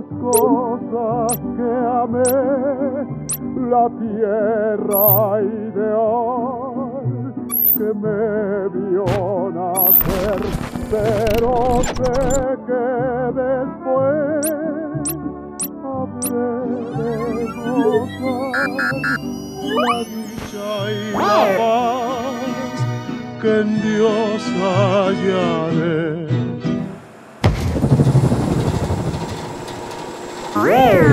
las cosas que amé, la tierra ideal que me vio nacer, pero sé que después habré de gozar la dicha y la paz que en Dios hallaré.